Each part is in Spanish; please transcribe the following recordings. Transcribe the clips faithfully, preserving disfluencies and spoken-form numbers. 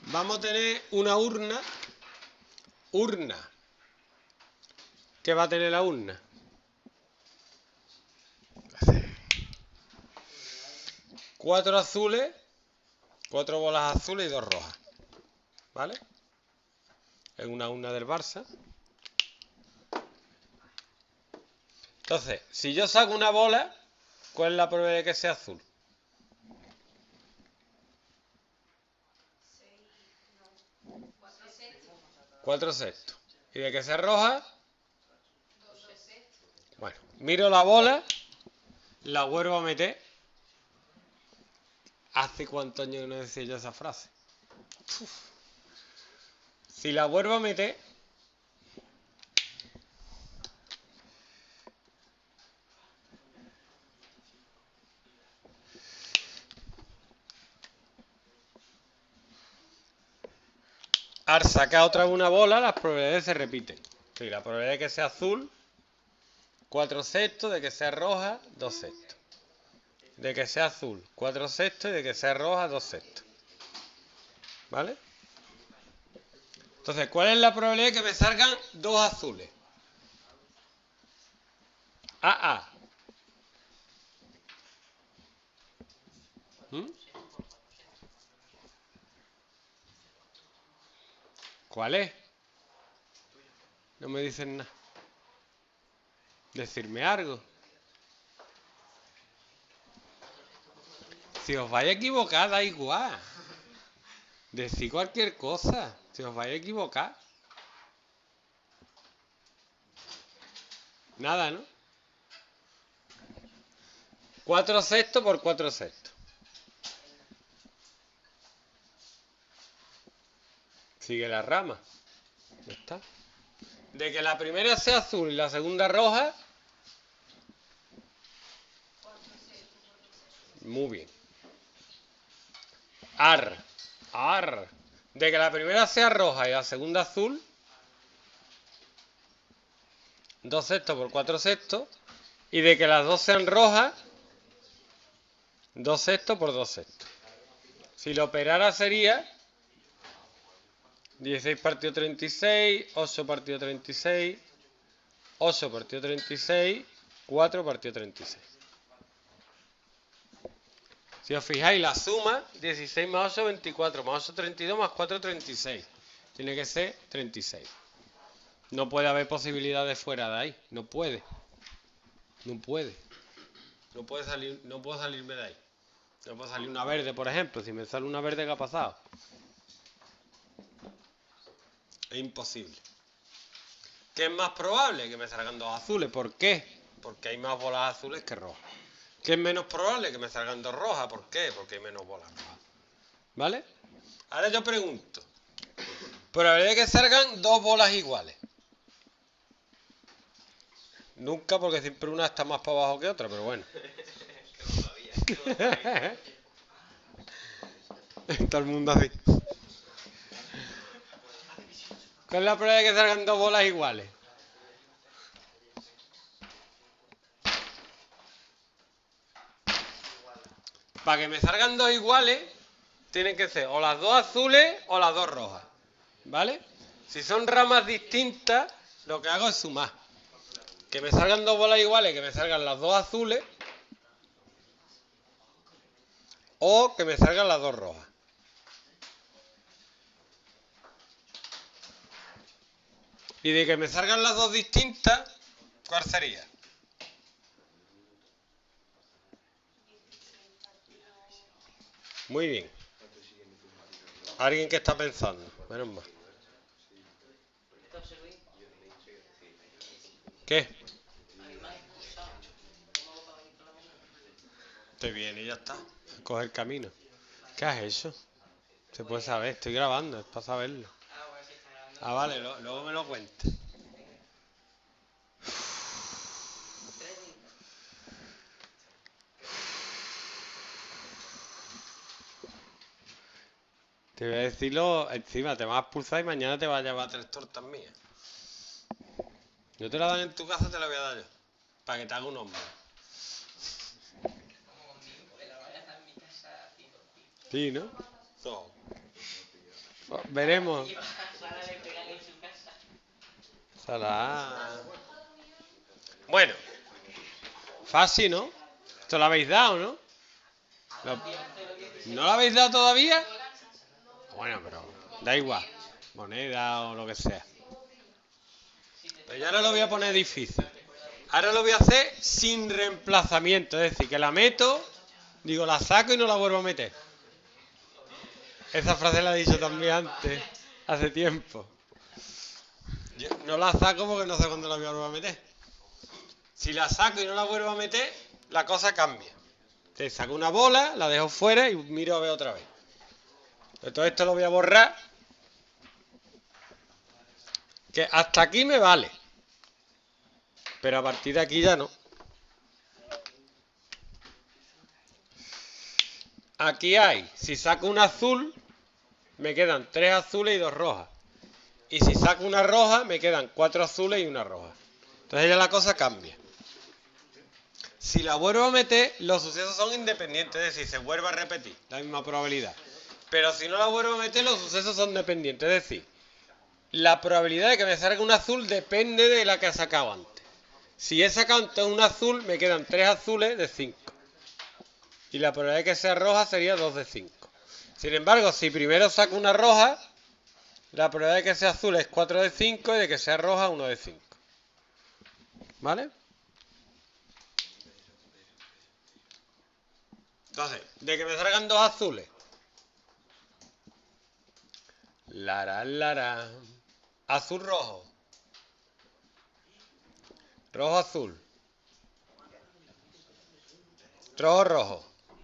Vamos a tener una urna. Urna. ¿Qué va a tener la urna? Cuatro azules, cuatro bolas azules y dos rojas. ¿Vale? Es una urna del Barça. Entonces, si yo saco una bola, ¿cuál es la probabilidad de que sea azul? Cuatro sextos. ¿Y de que sea roja? Bueno, miro la bola, la vuelvo a meter. ¿Hace cuántos años que no decía yo esa frase? Uf. Si la vuelvo a meter, al sacar otra vez una bola, las probabilidades se repiten. Sí, la probabilidad de que sea azul, cuatro sextos, de que sea roja, dos sextos. De que sea azul, cuatro sextos, y de que sea roja, dos sextos. ¿Vale? Entonces, ¿cuál es la probabilidad de que me salgan dos azules? A A. ¿Mm? ¿Cuál es? No me dicen nada. Decirme algo. Si os vais a equivocar, da igual. Decid cualquier cosa. Si os vais a equivocar. Nada, ¿no? cuatro sextos por cuatro sextos. Sigue la rama. Ya está. De que la primera sea azul y la segunda roja. Muy bien. Ar. Ar. De que la primera sea roja y la segunda azul. dos sextos por cuatro sextos. Y de que las dos sean rojas. dos sextos por dos sextos. Si lo operara sería dieciséis partido treinta y seis, ocho partido treinta y seis, ocho partido treinta y seis, cuatro partido treinta y seis. Si os fijáis, la suma, dieciséis más ocho, veinticuatro, más ocho, treinta y dos, más cuatro, treinta y seis. Tiene que ser treinta y seis. No puede haber posibilidades fuera de ahí. No puede. No puede. No puede salir, no puedo salirme de ahí. No puede salir una verde, por ejemplo. Si me sale una verde, ¿qué ha pasado? Es imposible. ¿Qué es más probable? Que me salgan dos azules. ¿Por qué? Porque hay más bolas azules que rojas. ¿Qué es menos probable? Que me salgan dos rojas. ¿Por qué? Porque hay menos bolas rojas. ¿Vale? Ahora yo pregunto. Probabilidad de que salgan dos bolas iguales. Nunca, porque siempre una está más para abajo que otra, pero bueno. Todo el mundo así. ¿Cuál es la probabilidad de que salgan dos bolas iguales? Para que me salgan dos iguales, tienen que ser o las dos azules o las dos rojas. ¿Vale? Si son ramas distintas, lo que hago es sumar. Que me salgan dos bolas iguales, que me salgan las dos azules, o que me salgan las dos rojas. Y de que me salgan las dos distintas, ¿cuál sería? Muy bien. Alguien que está pensando. Menos mal. ¿Qué? Estoy bien y ya está. Coge el camino. ¿Qué has hecho? Se puede saber. Estoy grabando, es para saberlo. Ah, vale, lo, luego me lo cuentes. Te voy a decirlo encima, te vas a expulsar y mañana te vas a llevar tres tortas mías. No te la dan en tu casa, te la voy a dar yo. Para que te haga un hombre. Sí, ¿no? No. Veremos. Sala. Bueno. Fácil, ¿no? Esto lo habéis dado, ¿no? ¿Lo- ¿No lo habéis dado todavía? Bueno, pero da igual. Moneda o lo que sea. Pero ya ahora lo voy a poner difícil. Ahora lo voy a hacer sin reemplazamiento. Es decir, que la meto, digo, la saco y no la vuelvo a meter. Esa frase la he dicho también antes, hace tiempo. Yo no la saco porque no sé cuándo la vuelvo a meter. Si la saco y no la vuelvo a meter, la cosa cambia. Te saco una bola, la dejo fuera y miro a ver otra vez. Pero todo esto lo voy a borrar. Que hasta aquí me vale. Pero a partir de aquí ya no. Aquí hay, si saco un azul, me quedan tres azules y dos rojas. Y si saco una roja, me quedan cuatro azules y una roja. Entonces ya la cosa cambia. Si la vuelvo a meter, los sucesos son independientes, es decir, se vuelve a repetir la misma probabilidad. Pero si no la vuelvo a meter, los sucesos son dependientes, es decir, la probabilidad de que me salga un azul depende de la que he sacado antes. Si he sacado antes un azul, me quedan tres azules de cinco. Y la probabilidad de que sea roja sería dos de cinco. Sin embargo, si primero saco una roja, la probabilidad de que sea azul es cuatro de cinco y de que sea roja uno de cinco. ¿Vale? Entonces, de que me salgan dos azules. Lara, lara. Azul, rojo. Rojo, azul. Rojo, rojo.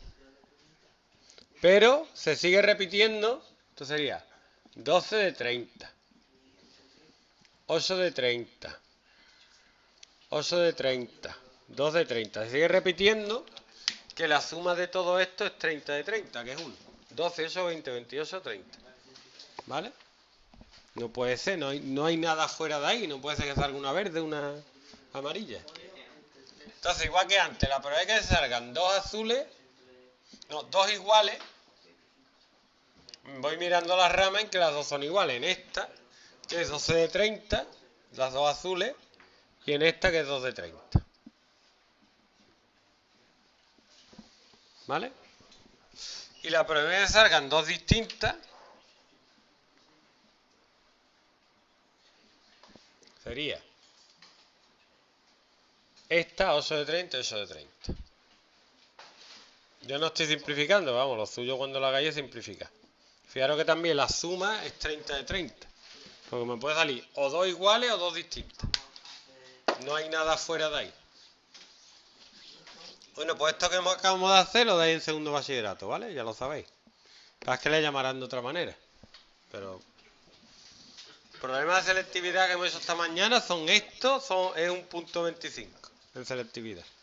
Pero se sigue repitiendo. Esto sería doce de treinta. ocho de treinta. ocho de treinta. dos de treinta. Se sigue repitiendo que la suma de todo esto es treinta de treinta, que es uno. doce, ocho, veinte, veintiocho, treinta. ¿Vale? No puede ser, no hay, no hay nada fuera de ahí. No puede ser que salga una verde, una amarilla. Entonces, igual que antes, la probabilidad de que salgan dos azules, no, dos iguales, voy mirando las ramas en que las dos son iguales. En esta, que es doce de treinta, las dos azules, y en esta, que es dos de treinta. ¿Vale? Y la probabilidad de que salgan dos distintas sería esta, ocho de treinta y ocho de treinta. Yo no estoy simplificando, vamos, lo suyo cuando lo hagáis es simplificar. Fijaros que también la suma es treinta de treinta. Porque me puede salir o dos iguales o dos distintas. No hay nada fuera de ahí. Bueno, pues esto que acabamos de hacer lo dais en segundo bachillerato, ¿vale? Ya lo sabéis. Es que le llamarán de otra manera. Pero problemas de selectividad que hemos hecho esta mañana son estos, son, es un punto veinticinco en selectividad.